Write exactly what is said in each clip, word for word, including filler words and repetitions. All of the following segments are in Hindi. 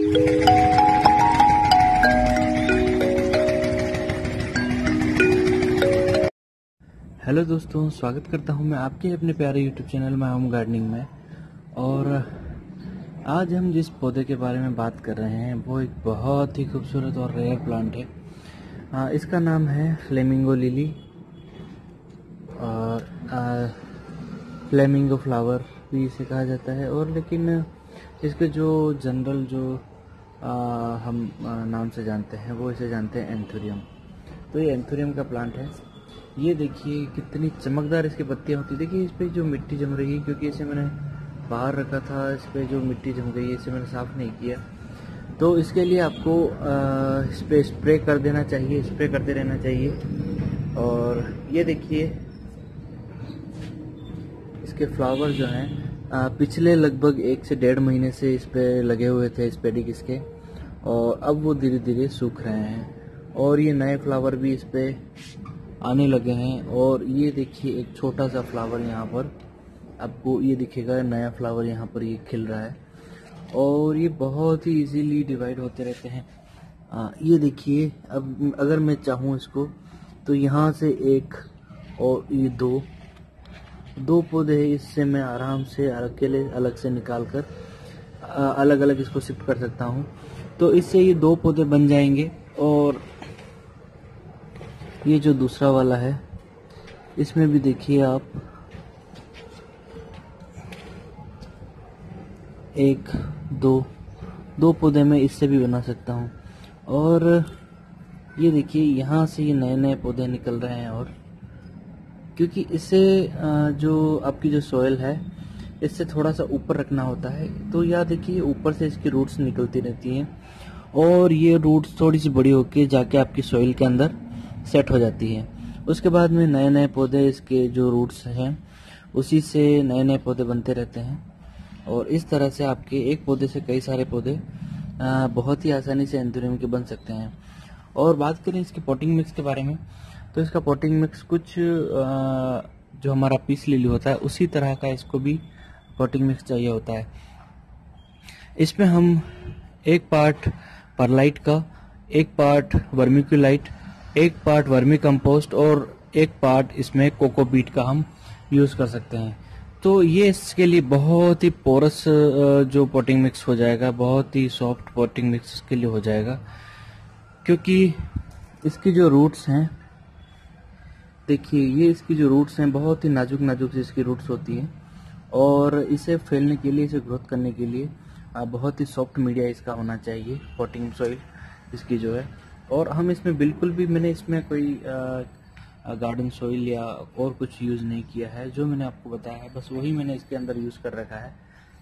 हेलो दोस्तों, स्वागत करता हूं मैं आपके अपने प्यारे यूट्यूब चैनल में होम गार्डनिंग में। और आज हम जिस पौधे के बारे में बात कर रहे हैं वो एक बहुत ही खूबसूरत और रेयर प्लांट है। आ, इसका नाम है फ्लेमिंगो लिली और आ, फ्लेमिंगो फ्लावर भी इसे कहा जाता है। और लेकिन इसके जो जनरल जो आ, हम आ, नाम से जानते हैं वो इसे जानते हैं एंथोरियम। तो ये एंथोरियम का प्लांट है। ये देखिए कितनी चमकदार इसकी पत्तियां होती है। देखिए इस पे जो मिट्टी जम रही है, क्योंकि इसे मैंने बाहर रखा था, इस पे जो मिट्टी जम गई है इसे मैंने साफ़ नहीं किया। तो इसके लिए आपको आ, इस पे स्प्रे कर देना चाहिए, स्प्रे करते रहना चाहिए। और ये देखिए इसके फ्लावर जो हैं पिछले लगभग एक से डेढ़ महीने से इस पे लगे हुए थे स्पेडिक्स के, और अब वो धीरे धीरे सूख रहे हैं और ये नए फ्लावर भी इस पे आने लगे हैं। और ये देखिए एक छोटा सा फ्लावर यहाँ पर आपको ये दिखेगा, नया फ्लावर यहाँ पर ये खिल रहा है और ये बहुत ही इजीली डिवाइड होते रहते हैं। आ, ये देखिए अब अगर मैं चाहूँ इसको तो यहाँ से एक और ये दो दो पौधे हैं, इससे मैं आराम से अकेले अलग से निकाल कर अलग अलग इसको शिफ्ट कर सकता हूँ। तो इससे ये दो पौधे बन जाएंगे। और ये जो दूसरा वाला है इसमें भी देखिए आप एक दो दो पौधे में इससे भी बना सकता हूँ। और ये देखिए यहाँ से ये नए नए पौधे निकल रहे हैं। और क्योंकि इसे जो आपकी जो सॉइल है इससे थोड़ा सा ऊपर रखना होता है, तो यहाँ देखिए ऊपर से इसकी रूट्स निकलती रहती हैं और ये रूट्स थोड़ी सी बड़ी होके जाके आपकी सॉइल के अंदर सेट हो जाती है। उसके बाद में नए नए पौधे इसके जो रूट्स हैं उसी से नए नए पौधे बनते रहते हैं। और इस तरह से आपके एक पौधे से कई सारे पौधे बहुत ही आसानी से एंथोरियम के बन सकते हैं। और बात करें इसके पॉटिंग मिक्स के बारे में, तो इसका पॉटिंग मिक्स कुछ जो हमारा पीस लिली होता है उसी तरह का इसको भी पॉटिंग मिक्स चाहिए होता है। इसमें हम एक पार्ट परलाइट का, एक पार्ट वर्मिक्यूलाइट, एक पार्ट वर्मी कंपोस्ट और एक पार्ट इसमें कोकोपीट का हम यूज़ कर सकते हैं। तो ये इसके लिए बहुत ही पोरस जो पॉटिंग मिक्स हो जाएगा, बहुत ही सॉफ्ट पॉटिंग मिक्स इसके लिए हो जाएगा, क्योंकि इसकी जो रूट्स हैं देखिए ये इसकी जो रूट्स हैं बहुत ही नाजुक नाजुक सी इसकी रूट्स होती हैं। और इसे फैलने के लिए, इसे ग्रोथ करने के लिए बहुत ही सॉफ्ट मीडिया इसका होना चाहिए, पॉटिंग सॉइल इसकी जो है। और हम इसमें बिल्कुल भी, मैंने इसमें कोई गार्डन सॉइल या और कुछ यूज़ नहीं किया है। जो मैंने आपको बताया है बस वही मैंने इसके अंदर यूज़ कर रखा है।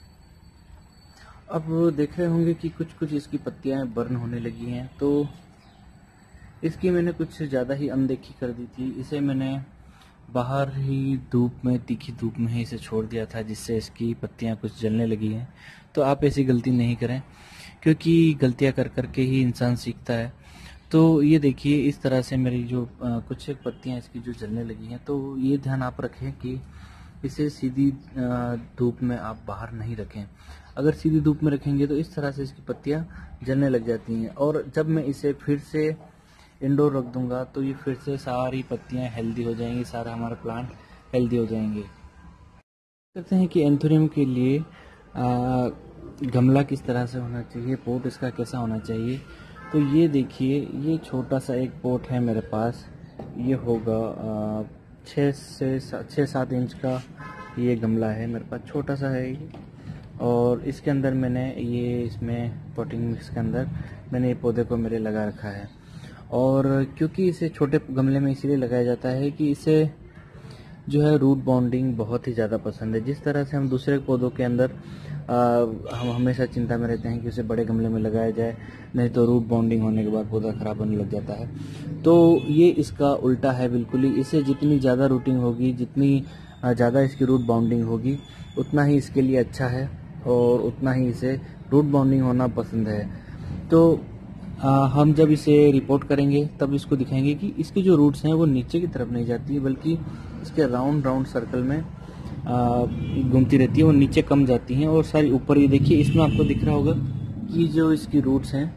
अब देख रहे होंगे कि कुछ कुछ इसकी पत्तियां बर्न होने लगी हैं, तो इसकी मैंने कुछ ज़्यादा ही अनदेखी कर दी थी। इसे मैंने बाहर ही धूप में, तीखी धूप में ही इसे छोड़ दिया था, जिससे इसकी पत्तियां कुछ जलने लगी हैं। तो आप ऐसी गलती नहीं करें, क्योंकि गलतियां कर करके ही इंसान सीखता है। तो ये देखिए इस तरह से मेरी जो आ, कुछ एक पत्तियां इसकी जो जलने लगी हैं, तो ये ध्यान आप रखें कि इसे सीधी धूप में आप बाहर नहीं रखें। अगर सीधी धूप में रखेंगे तो इस तरह से इसकी पत्तियां जलने लग जाती हैं। और जब मैं इसे फिर से इंडोर रख दूंगा तो ये फिर से सारी पत्तियां हेल्दी हो जाएंगी, सारा हमारा प्लांट हेल्दी हो जाएंगे। कहते हैं कि एंथोरियम के लिए आ, गमला किस तरह से होना चाहिए, पॉट इसका कैसा होना चाहिए। तो ये देखिए ये छोटा सा एक पॉट है मेरे पास, ये होगा छः से छः सात इंच का ये गमला है मेरे पास, छोटा सा है ये। और इसके अंदर मैंने ये इसमें पॉटिंग मिक्स के अंदर मैंने ये पौधे को मेरे लगा रखा है। और क्योंकि इसे छोटे गमले में इसीलिए लगाया जाता है कि इसे जो है रूट बॉन्डिंग बहुत ही ज़्यादा पसंद है। जिस तरह से हम दूसरे पौधों के अंदर आ, हम हमेशा चिंता में रहते हैं कि उसे बड़े गमले में लगाया जाए, नहीं तो रूट बॉन्डिंग होने के बाद पौधा खराब होने लग जाता है। तो ये इसका उल्टा है बिल्कुल ही। इसे जितनी ज़्यादा रूटिंग होगी, जितनी ज़्यादा इसकी रूट बाउंडिंग होगी, उतना ही इसके लिए अच्छा है और उतना ही इसे रूट बाउंडिंग होना पसंद है। तो आ, हम जब इसे रिपोर्ट करेंगे तब इसको दिखाएंगे कि इसकी जो रूट्स हैं वो नीचे की तरफ नहीं जाती है, बल्कि इसके राउंड राउंड सर्कल में घूमती रहती है, वो नीचे कम जाती हैं और सारी ऊपर। ये देखिए इसमें आपको दिख रहा होगा इसकी जो इसकी रूट्स हैं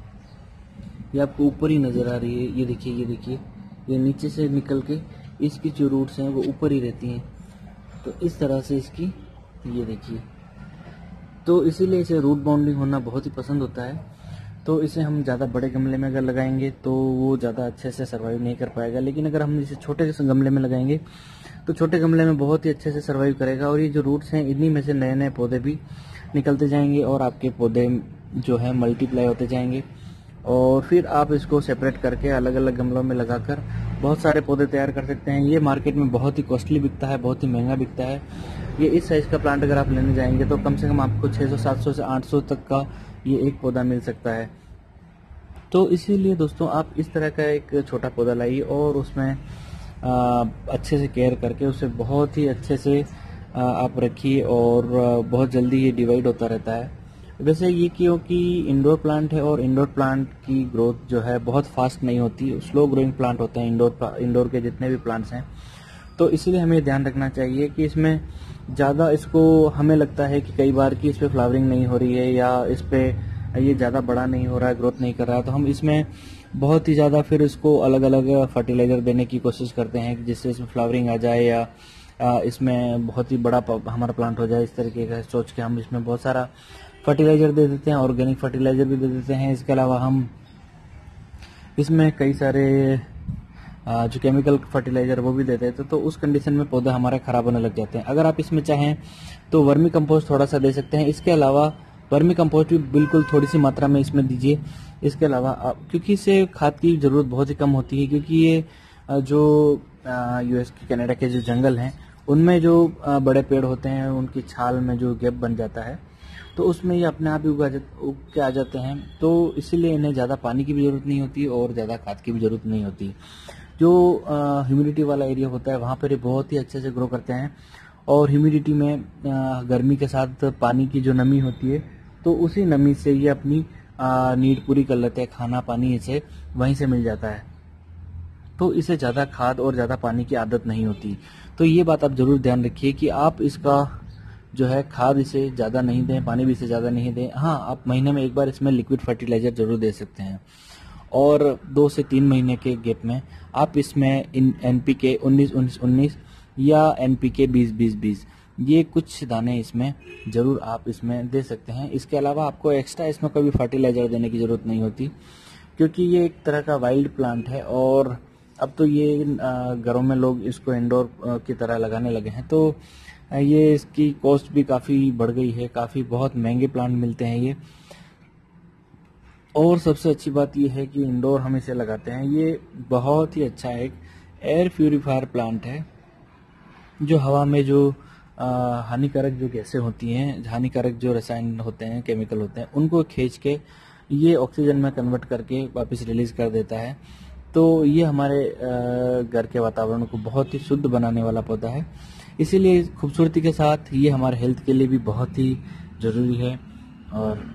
ये आपको ऊपर ही नज़र आ रही है। ये देखिए, ये देखिए, ये नीचे से निकल के इसकी जो रूट्स हैं वो ऊपर ही रहती हैं। तो इस तरह से इसकी ये देखिए, तो इसीलिए इसे रूट बाउंडिंग होना बहुत ही पसंद होता है। तो इसे हम ज़्यादा बड़े गमले में अगर लगाएंगे तो वो ज़्यादा अच्छे से सर्वाइव नहीं कर पाएगा, लेकिन अगर हम इसे छोटे से गमले में लगाएंगे तो छोटे गमले में बहुत ही अच्छे से सर्वाइव करेगा। और ये जो रूट्स हैं इन्हीं में से नए नए पौधे भी निकलते जाएंगे और आपके पौधे जो है मल्टीप्लाई होते जाएंगे। और फिर आप इसको सेपरेट करके अलग अलग गमलों में लगाकर बहुत सारे पौधे तैयार कर सकते हैं। ये मार्केट में बहुत ही कॉस्टली बिकता है, बहुत ही महंगा बिकता है। ये इस साइज़ का प्लांट अगर आप लेने जाएंगे तो कम से कम आपको छह सौ सात सौ से आठ सौ तक का ये एक पौधा मिल सकता है। तो इसीलिए दोस्तों आप इस तरह का एक छोटा पौधा लाइए और उसमें आ, अच्छे से केयर करके उसे बहुत ही अच्छे से आ, आप रखिए और बहुत जल्दी ये डिवाइड होता रहता है। वैसे ये क्योंकि इंडोर प्लांट है और इंडोर प्लांट की ग्रोथ जो है बहुत फास्ट नहीं होती, स्लो ग्रोइंग प्लांट होते हैं इंडोर इंडोर के जितने भी प्लांट्स हैं। तो इसीलिए हमें ध्यान रखना चाहिए कि इसमें ज़्यादा इसको हमें लगता है कि कई बार कि इस पर फ्लावरिंग नहीं हो रही है या इस पर ये ज़्यादा बड़ा नहीं हो रहा है, ग्रोथ नहीं कर रहा है, तो हम इसमें बहुत ही ज़्यादा फिर इसको अलग अलग फर्टिलाइज़र देने की कोशिश करते हैं जिससे इसमें फ्लावरिंग आ जाए या इसमें बहुत ही बड़ा हमारा प्लांट हो जाए। इस तरीके का सोच के हम इसमें बहुत सारा फर्टिलाइज़र दे देते हैं, ऑर्गेनिक फर्टिलाइज़र भी दे देते हैं। इसके अलावा हम इसमें कई सारे जो केमिकल फर्टिलाइज़र वो भी देते हैं। तो, तो उस कंडीशन में पौधे हमारे ख़राब होने लग जाते हैं। अगर आप इसमें चाहें तो वर्मी कंपोस्ट थोड़ा सा दे सकते हैं। इसके अलावा वर्मी कंपोस्ट भी बिल्कुल थोड़ी सी मात्रा में इसमें दीजिए। इसके अलावा आप, क्योंकि इसे खाद की ज़रूरत बहुत ही कम होती है, क्योंकि ये जो यूएस के कनाडा के जो जंगल हैं उनमें जो बड़े पेड़ होते हैं उनकी छाल में जो गैप बन जाता है तो उसमें ये अपने आप ही उगा उग के आ जाते हैं। तो इसीलिए इन्हें ज़्यादा पानी की भी ज़रूरत नहीं होती और ज़्यादा खाद की भी ज़रूरत नहीं होती। जो ह्यूमिडिटी वाला एरिया होता है वहाँ पर ये बहुत ही अच्छे से ग्रो करते हैं। और ह्यूमिडिटी में आ, गर्मी के साथ पानी की जो नमी होती है तो उसी नमी से ये अपनी नीड पूरी कर लेते हैं। खाना पानी इसे वहीं से मिल जाता है, तो इसे ज़्यादा खाद और ज़्यादा पानी की आदत नहीं होती। तो ये बात आप ज़रूर ध्यान रखिए कि आप इसका जो है खाद इसे ज़्यादा नहीं दें, पानी भी इसे ज़्यादा नहीं दें। हाँ, आप महीने में एक बार इसमें लिक्विड फर्टिलाइज़र ज़रूर दे सकते हैं। और दो से तीन महीने के गैप में आप इसमें इन एन पी के उन्नीस उन्नीस उन्नीस या एन पी के बीस बीस बीस ये कुछ दाने इसमें ज़रूर आप इसमें दे सकते हैं। इसके अलावा आपको एक्स्ट्रा इसमें कोई भी फर्टिलाइज़र देने की ज़रूरत नहीं होती, क्योंकि ये एक तरह का वाइल्ड प्लांट है और अब तो ये घरों में लोग इसको इंडोर की तरह लगाने लगे हैं। तो ये इसकी कॉस्ट भी काफ़ी बढ़ गई है, काफ़ी बहुत महंगे प्लांट मिलते हैं ये। और सबसे अच्छी बात ये है कि इंडोर हम इसे लगाते हैं, ये बहुत ही अच्छा एक एयर प्यूरीफायर प्लांट है जो हवा में जो हानिकारक जो गैसें होती हैं, हानिकारक जो रसायन होते हैं, केमिकल होते हैं, उनको खींच के ये ऑक्सीजन में कन्वर्ट करके वापस रिलीज कर देता है। तो ये हमारे घर के वातावरण को बहुत ही शुद्ध बनाने वाला पौधा है। इसीलिए खूबसूरती के साथ ये हमारे हेल्थ के लिए भी बहुत ही ज़रूरी है। और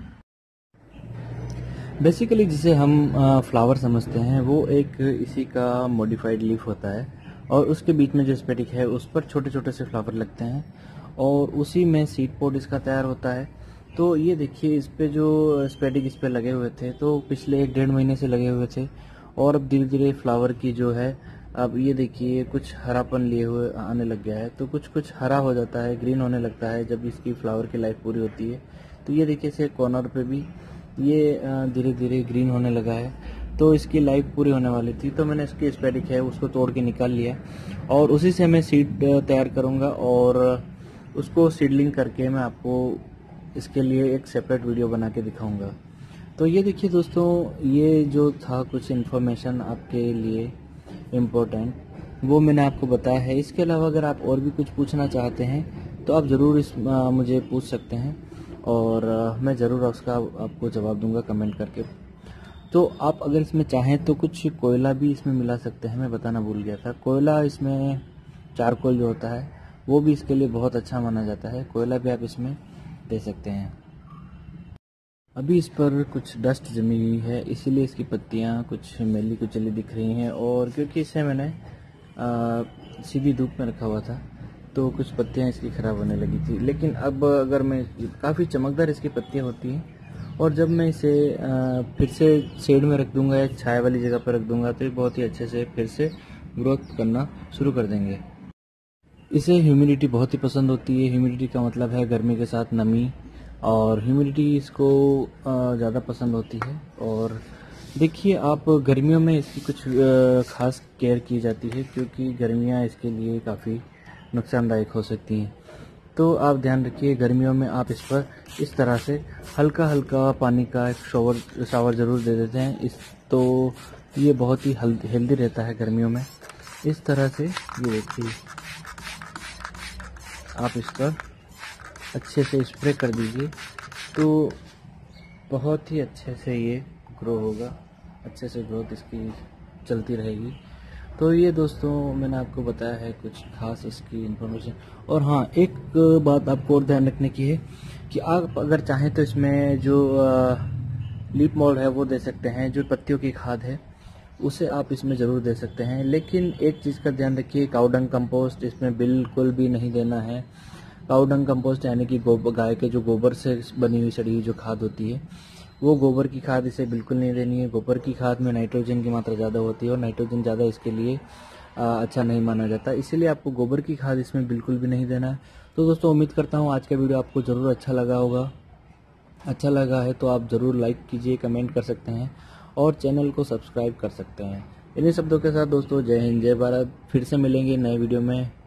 बेसिकली जिसे हम फ्लावर समझते हैं वो एक इसी का मॉडिफाइड लीफ होता है और उसके बीच में जो स्पेटिक है उस पर छोटे छोटे से फ्लावर लगते हैं और उसी में सीड पोड इसका तैयार होता है। तो ये देखिए, इस पे जो स्पेटिक इस पे लगे हुए थे तो पिछले एक डेढ़ महीने से लगे हुए थे और अब धीरे धीरे फ्लावर की जो है, अब ये देखिए कुछ हरापन लिए हुए आने लग गया है। तो कुछ कुछ हरा हो जाता है, ग्रीन होने लगता है जब इसकी फ्लावर की लाइफ पूरी होती है। तो ये देखिए इसे कॉर्नर पे भी ये धीरे धीरे ग्रीन होने लगा है, तो इसकी लाइफ पूरी होने वाली थी। तो मैंने इसकी स्पेटिक है उसको तोड़ के निकाल लिया और उसी से मैं सीड तैयार करूँगा और उसको सीडलिंग करके मैं आपको इसके लिए एक सेपरेट वीडियो बना के दिखाऊँगा। तो ये देखिए दोस्तों, ये जो था कुछ इन्फॉर्मेशन आपके लिए इम्पोर्टेंट वो मैंने आपको बताया है। इसके अलावा अगर आप और भी कुछ पूछना चाहते हैं तो आप ज़रूर इस आ, मुझे पूछ सकते हैं और आ, मैं ज़रूर उसका आपको जवाब दूंगा कमेंट करके। तो आप अगर इसमें चाहें तो कुछ कोयला भी इसमें मिला सकते हैं, मैं बताना भूल गया था। कोयला इसमें चारकोल जो होता है वो भी इसके लिए बहुत अच्छा माना जाता है, कोयला भी आप इसमें दे सकते हैं। अभी इस पर कुछ डस्ट जमी हुई है इसीलिए इसकी पत्तियां कुछ मैली कुचली दिख रही हैं और क्योंकि इसे मैंने आ, सीधी धूप में रखा हुआ था तो कुछ पत्तियां इसकी ख़राब होने लगी थी। लेकिन अब अगर मैं, काफ़ी चमकदार इसकी पत्तियां होती हैं और जब मैं इसे आ, फिर से शेड में रख दूंगा या छाया वाली जगह पर रख दूंगा तो ये बहुत ही अच्छे से फिर से ग्रोथ करना शुरू कर देंगे। इसे ह्यूमिडिटी बहुत ही पसंद होती है। ह्यूमिडिटी का मतलब है गर्मी के साथ नमी, और ह्यूमिडिटी इसको ज़्यादा पसंद होती है। और देखिए, आप गर्मियों में इसकी कुछ ख़ास केयर की जाती है, क्योंकि गर्मियाँ इसके लिए काफ़ी नुकसानदायक हो सकती हैं। तो आप ध्यान रखिए, गर्मियों में आप इस पर इस तरह से हल्का हल्का पानी का एक शॉवर शावर ज़रूर दे देते हैं। इस तो ये बहुत ही हेल्दी रहता है गर्मियों में। इस तरह से ये देखिए, आप इस पर अच्छे से स्प्रे कर दीजिए तो बहुत ही अच्छे से ये ग्रो होगा, अच्छे से ग्रोथ इसकी चलती रहेगी। तो ये दोस्तों मैंने आपको बताया है कुछ खास इसकी इन्फॉर्मेशन। और हाँ, एक बात आपको और ध्यान रखने की है कि आप अगर चाहें तो इसमें जो लीफ मोल्ड है वो दे सकते हैं, जो पत्तियों की खाद है उसे आप इसमें ज़रूर दे सकते हैं। लेकिन एक चीज़ का ध्यान रखिए, काउडंग कंपोस्ट इसमें बिल्कुल भी नहीं देना है। काउडंग कंपोस्ट यानी कि गोबर, गाय के जो गोबर से बनी हुई सड़ी हुई जो खाद होती है, वो गोबर की खाद इसे बिल्कुल नहीं देनी है। गोबर की खाद में नाइट्रोजन की मात्रा ज़्यादा होती है और नाइट्रोजन ज़्यादा इसके लिए आ, अच्छा नहीं माना जाता, इसीलिए आपको गोबर की खाद इसमें बिल्कुल भी नहीं देना है। तो दोस्तों उम्मीद करता हूँ आज का वीडियो आपको ज़रूर अच्छा लगा होगा। अच्छा लगा है तो आप ज़रूर लाइक कीजिए, कमेंट कर सकते हैं और चैनल को सब्सक्राइब कर सकते हैं। इन्हीं शब्दों के साथ दोस्तों, जय हिंद, जय भारत। फिर से मिलेंगे नए वीडियो में।